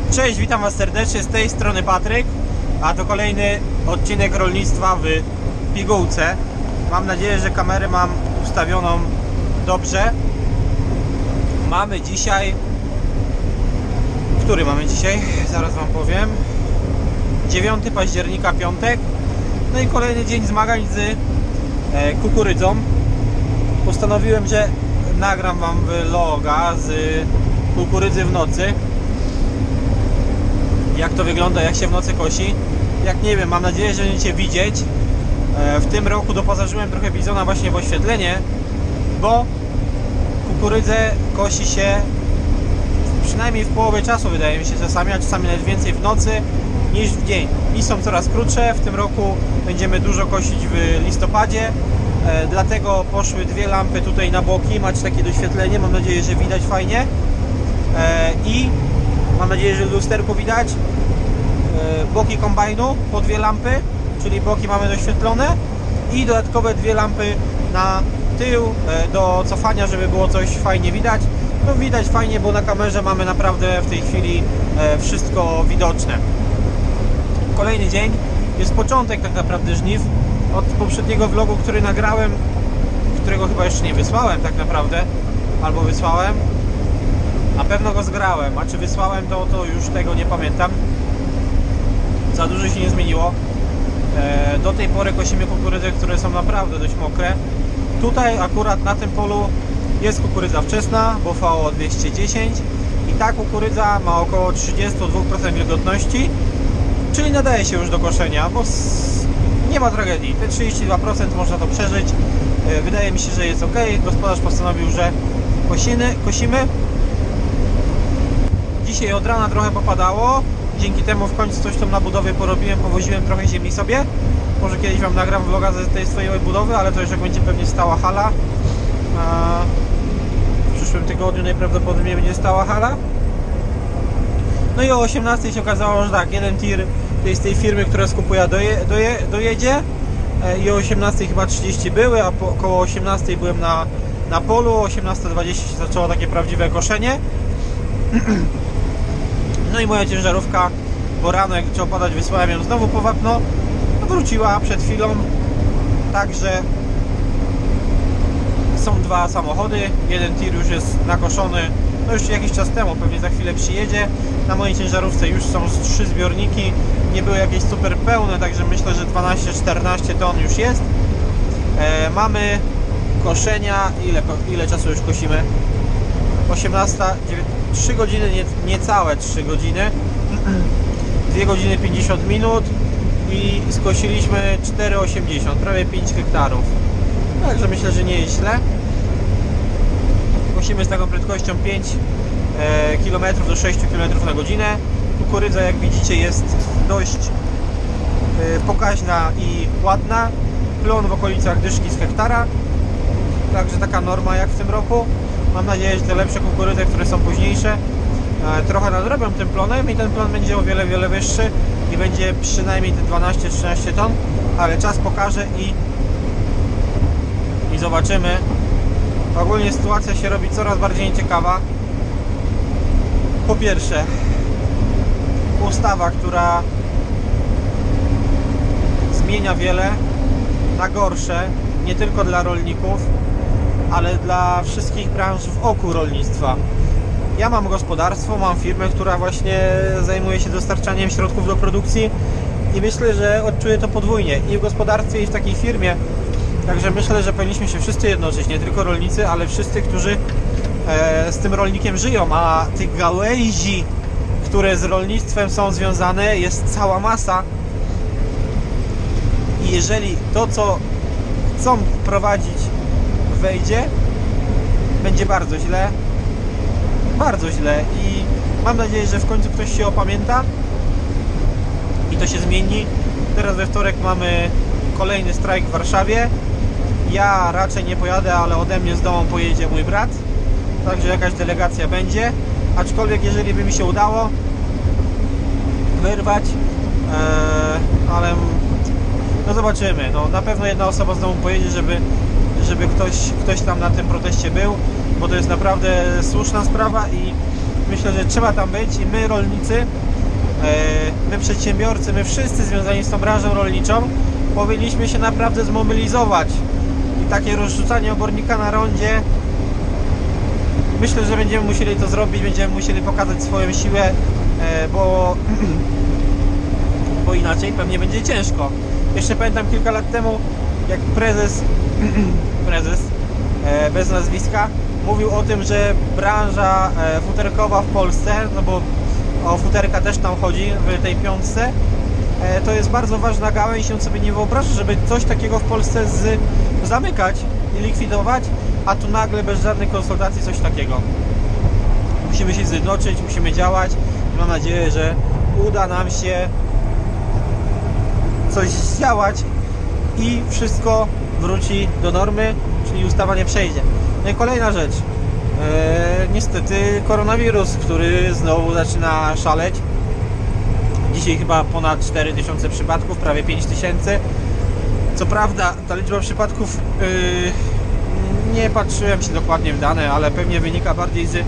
Cześć, witam Was serdecznie, z tej strony Patryk, a to kolejny odcinek rolnictwa w pigułce. Mam nadzieję, że kamerę mam ustawioną dobrze. Mamy dzisiaj... Który mamy dzisiaj? Zaraz Wam powiem. 9 października, piątek. No i kolejny dzień zmagań z kukurydzą. Postanowiłem, że nagram Wam vloga z kukurydzy w nocy. Jak to wygląda, jak się w nocy kosi. Jak nie wiem, mam nadzieję, że będziecie widzieć. W tym roku doposażyłem trochę bizona właśnie w oświetlenie, bo kukurydzę kosi się przynajmniej w połowie czasu, wydaje mi się czasami, a czasami nawet więcej w nocy niż w dzień. Dni są coraz krótsze, w tym roku będziemy dużo kosić w listopadzie, dlatego poszły dwie lampy tutaj na boki, macie takie doświetlenie, mam nadzieję, że widać fajnie i mam nadzieję, że lusterko widać. Boki kombajnu po dwie lampy, czyli boki mamy doświetlone i dodatkowe dwie lampy na tył do cofania, żeby było coś fajnie widać. No widać fajnie, bo na kamerze mamy naprawdę w tej chwili wszystko widoczne. Kolejny dzień, jest początek tak naprawdę żniw. Od poprzedniego vlogu, który nagrałem, którego chyba jeszcze nie wysłałem tak naprawdę, albo wysłałem, na pewno go zgrałem, a czy wysłałem to już tego nie pamiętam. Za dużo się nie zmieniło. Do tej pory kosimy kukurydze, które są naprawdę dość mokre. Tutaj akurat na tym polu jest kukurydza wczesna, bo VO 210 i ta kukurydza ma około 32% wilgotności, czyli nadaje się już do koszenia, bo nie ma tragedii. Te 32% można to przeżyć. Wydaje mi się, że jest ok. Gospodarz postanowił, że kosimy. Dzisiaj od rana trochę popadało. Dzięki temu w końcu coś tam na budowie porobiłem, powoziłem trochę ziemi sobie. Może kiedyś Wam nagram vloga z tej swojej budowy, ale to już jak będzie pewnie stała hala. W przyszłym tygodniu najprawdopodobniej będzie stała hala. No i o 18 się okazało, że tak, jeden tir z tej firmy, która skupuje dojedzie i o 18 chyba 30 były, a około 18 byłem na polu, o 18:20 się zaczęło takie prawdziwe koszenie. No i moja ciężarówka, bo rano jak zaczęło padać, wysłałem ją znowu po wapno, wróciła przed chwilą, także są dwa samochody, jeden tir już jest nakoszony, no już jakiś czas temu, pewnie za chwilę przyjedzie. Na mojej ciężarówce już są 3 zbiorniki, nie były jakieś super pełne, także myślę, że 12-14 ton już jest. Mamy koszenia, ile czasu już kosimy? 18, 3 godziny, niecałe 3 godziny, 2 godziny 50 minut i skosiliśmy 4,80, prawie 5 hektarów. Także myślę, że nie jest źle. Kosimy z taką prędkością 5 km do 6 km na godzinę. Kukurydza, jak widzicie, jest dość pokaźna i ładna. Plon w okolicach dyszki z hektara. Także taka norma jak w tym roku. Mam nadzieję, że te lepsze kukurydze, które są późniejsze, trochę nadrobią tym plonem i ten plon będzie o wiele, wiele wyższy i będzie przynajmniej te 12-13 ton, ale czas pokaże i zobaczymy. Ogólnie sytuacja się robi coraz bardziej nieciekawa. Po pierwsze, ustawa, która zmienia wiele na gorsze, nie tylko dla rolników, ale dla wszystkich branż wokół rolnictwa. Ja mam gospodarstwo, mam firmę, która właśnie zajmuje się dostarczaniem środków do produkcji i myślę, że odczuję to podwójnie i w gospodarstwie, i w takiej firmie. Także myślę, że powinniśmy się wszyscy jednoczyć, nie tylko rolnicy, ale wszyscy, którzy z tym rolnikiem żyją, a tych gałęzi, które z rolnictwem są związane, jest cała masa. I jeżeli to, co chcą wprowadzić, wejdzie, będzie bardzo źle. Bardzo źle i mam nadzieję, że w końcu ktoś się opamięta i to się zmieni. Teraz we wtorek mamy kolejny strajk w Warszawie. Ja raczej nie pojadę, ale ode mnie z domu pojedzie mój brat, także jakaś delegacja będzie, aczkolwiek jeżeli by mi się udało wyrwać, ale no zobaczymy. No, na pewno jedna osoba z domu pojedzie, żeby ktoś tam na tym proteście był, bo to jest naprawdę słuszna sprawa i myślę, że trzeba tam być i my rolnicy, my przedsiębiorcy, my wszyscy związani z tą branżą rolniczą powinniśmy się naprawdę zmobilizować i takie rozrzucanie obornika na rondzie, myślę, że będziemy musieli to zrobić, będziemy musieli pokazać swoją siłę, bo inaczej pewnie będzie ciężko. Jeszcze pamiętam kilka lat temu, jak prezes bez nazwiska mówił o tym, że branża futerkowa w Polsce, no bo o futerka też tam chodzi w tej piątce, to jest bardzo ważna gałęź i on sobie nie wyobraża, żeby coś takiego w Polsce zamykać i likwidować, a tu nagle bez żadnej konsultacji coś takiego. Musimy się zjednoczyć, musimy działać i mam nadzieję, że uda nam się coś zdziałać i wszystko wróci do normy, czyli ustawa nie przejdzie. No i kolejna rzecz, niestety koronawirus, który znowu zaczyna szaleć. Dzisiaj chyba ponad 4000 przypadków, prawie 5000. Co prawda ta liczba przypadków, nie patrzyłem się dokładnie w dane, ale pewnie wynika bardziej z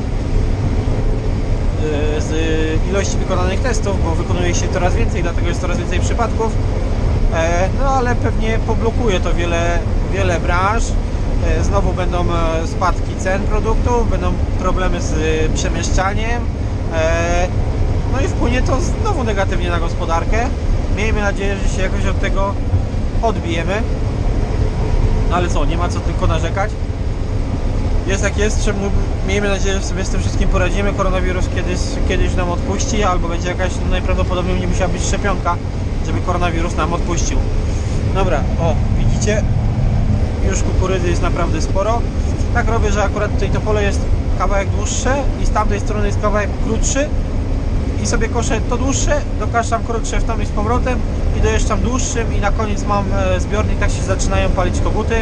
ilości wykonanych testów, bo wykonuje się coraz więcej, dlatego jest coraz więcej przypadków. No ale pewnie poblokuje to wiele branż. Znowu będą spadki cen produktów, będą problemy z przemieszczaniem. No i wpłynie to znowu negatywnie na gospodarkę. Miejmy nadzieję, że się jakoś od tego odbijemy. No ale co, nie ma co tylko narzekać. Jest jak jest, miejmy nadzieję, że sobie z tym wszystkim poradzimy. Koronawirus kiedyś nam odpuści, albo będzie jakaś, no najprawdopodobniej nie musiała być szczepionka, żeby koronawirus nam odpuścił. Dobra, o, widzicie? Już kukurydzy jest naprawdę sporo. Tak robię, że akurat tutaj to pole jest kawałek dłuższe i z tamtej strony jest kawałek krótszy i sobie koszę to dłuższe, dokaszam krótsze w tam i z powrotem i dojeżdżam dłuższym i na koniec mam zbiornik, tak się zaczynają palić koguty.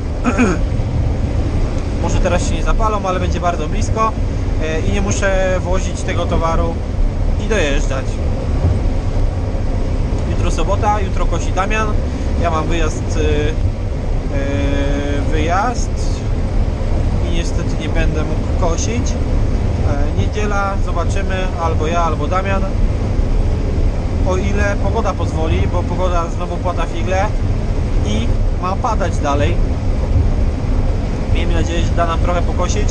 Może teraz się nie zapalą, ale będzie bardzo blisko i nie muszę wozić tego towaru i dojeżdżać. Jutro sobota, jutro kosi Damian. Ja mam wyjazd i niestety nie będę mógł kosić. Niedziela, zobaczymy, albo ja, albo Damian, o ile pogoda pozwoli, bo pogoda znowu pada figle i ma padać dalej. Miejmy nadzieję, że da nam trochę pokosić,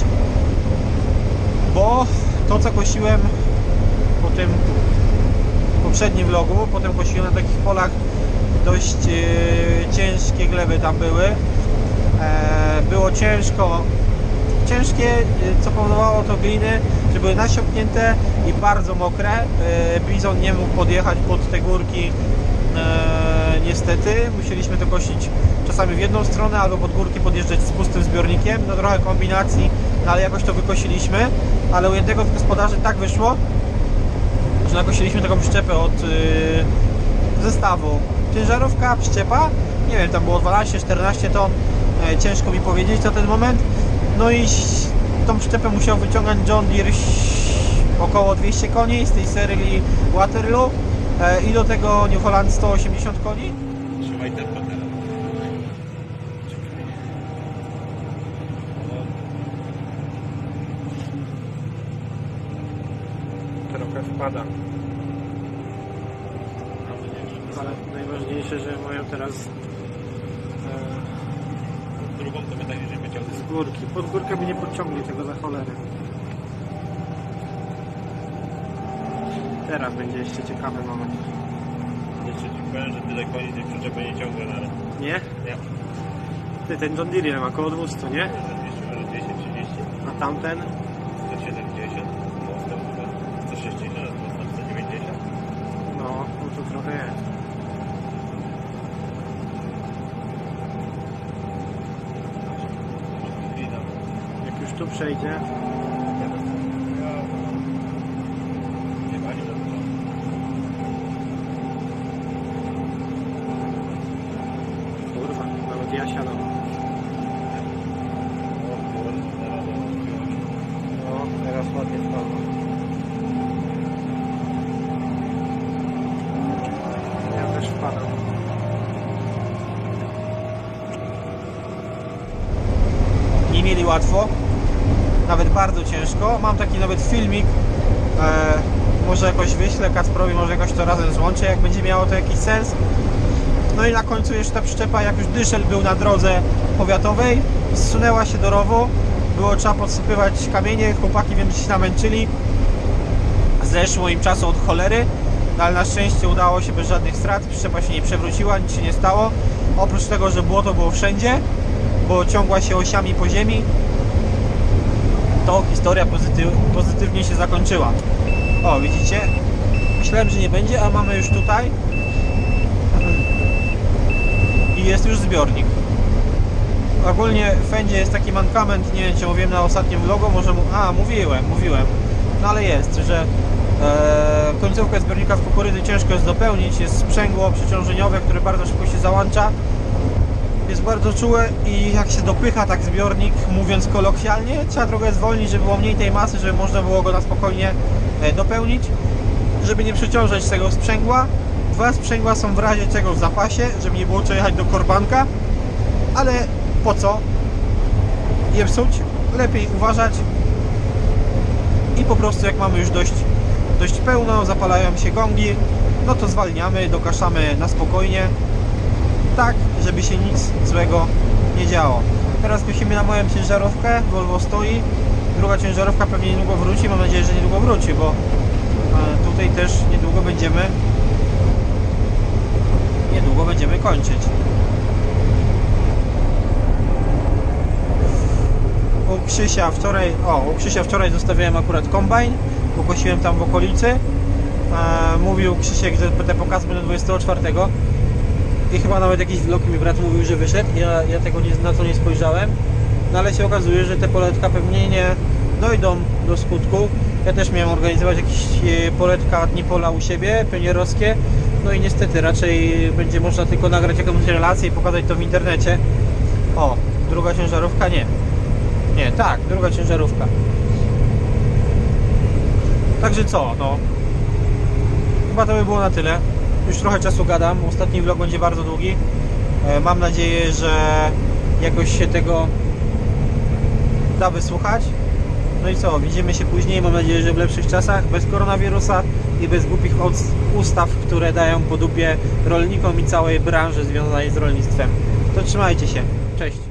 bo to, co kosiłem po tym poprzednim vlogu, potem kosiłem na takich polach dość ciężkie gleby tam były. Było ciężkie, co powodowało to gliny, że były nasiąknięte i bardzo mokre. Bizon nie mógł podjechać pod te górki, niestety. Musieliśmy to kosić czasami w jedną stronę, albo pod górki podjeżdżać z pustym zbiornikiem. No trochę kombinacji, no ale jakoś to wykosiliśmy. Ale u jednego z gospodarzy tak wyszło, że nakosiliśmy taką przyczepę od zestawu. Ciężarówka, przyczepa, nie wiem, tam było 12-14 ton, ciężko mi powiedzieć na ten moment. No i tą przyczepę musiał wyciągać John Deere około 200 koni z tej serii Waterloo i do tego New Holland 180 koni. Trzymaj tempo teraz. Trochę wpada. Ale najważniejsze, że mają teraz Drugą to by tak nie wyciągnąć. z górki. Pod górkę by nie podciągli tego za cholerę. Teraz będzie jeszcze ciekawy moment. Jeszcze ci powiem, że tyle koni tej przyczepy nie ciągle na ręce. Nie? Nie. Ty, ten John Deere ma około 200, nie? 200, może 200, 30, A tamten? 170, 160, 190. No, to trochę jest. Jak już tu przejdzie, kurwa, nawet ja siadam. No, teraz ładnie wpadło. Ja też wpadam. Nie mieli łatwo. nawet bardzo ciężko. Mam taki nawet filmik, może jakoś wyślę Kacprowi, może jakoś to razem złączę, jak będzie miało to jakiś sens. No i na końcu jeszcze ta przyczepa, jak już dyszel był na drodze powiatowej, zsunęła się do rowu, było trzeba podsypywać kamienie, chłopaki wiem, że się namęczyli, zeszło im czasu od cholery, no ale na szczęście udało się bez żadnych strat, przyczepa się nie przewróciła, nic się nie stało, oprócz tego, że błoto było wszędzie, bo ciągła się osiami po ziemi, to historia pozytywnie się zakończyła. O, widzicie? Myślałem, że nie będzie, a mamy już tutaj i jest już zbiornik. Ogólnie w Fendzie jest taki mankament, nie wiem czy mówiłem na ostatnim vlogu, może mówiłem, no ale jest, że końcówkę zbiornika w kukurydzy ciężko jest dopełnić, jest sprzęgło przeciążeniowe, które bardzo szybko się załącza, jest bardzo czułe i jak się dopycha tak zbiornik, mówiąc kolokwialnie, trzeba trochę zwolnić, żeby było mniej tej masy, żeby można było go na spokojnie dopełnić, żeby nie przeciążać tego sprzęgła. 2 sprzęgła są w razie czego w zapasie, żeby nie było trzeba jechać do korbanka, ale po co je psuć? Lepiej uważać i po prostu jak mamy już dość pełno, zapalają się gongi, no to zwalniamy, dokaszamy na spokojnie, tak, żeby się nic złego nie działo. Teraz musimy na moją ciężarówkę, Volvo stoi, druga ciężarówka pewnie niedługo wróci, mam nadzieję, że niedługo wróci, bo tutaj też niedługo będziemy kończyć. U Krzysia wczoraj zostawiałem akurat kombajn, bo kosiłem tam w okolicy. Mówił Krzysiek, że te pokazy będą 24 i chyba nawet jakiś vlog mi brat mówił, że wyszedł. Ja tego na to nie spojrzałem, no ale się okazuje, że te poletka pewnie nie dojdą do skutku. Ja też miałem organizować jakieś poletka dni pola u siebie, pionierowskie, no i niestety raczej będzie można tylko nagrać jakąś relację i pokazać to w internecie. O, druga ciężarówka? Nie, tak, druga ciężarówka. Także co, no chyba to by było na tyle. Już trochę czasu gadam, ostatni vlog będzie bardzo długi. Mam nadzieję, że jakoś się tego da wysłuchać. No i co, widzimy się później, mam nadzieję, że w lepszych czasach, bez koronawirusa i bez głupich ustaw, które dają po dupie rolnikom i całej branży związanej z rolnictwem. To trzymajcie się, cześć!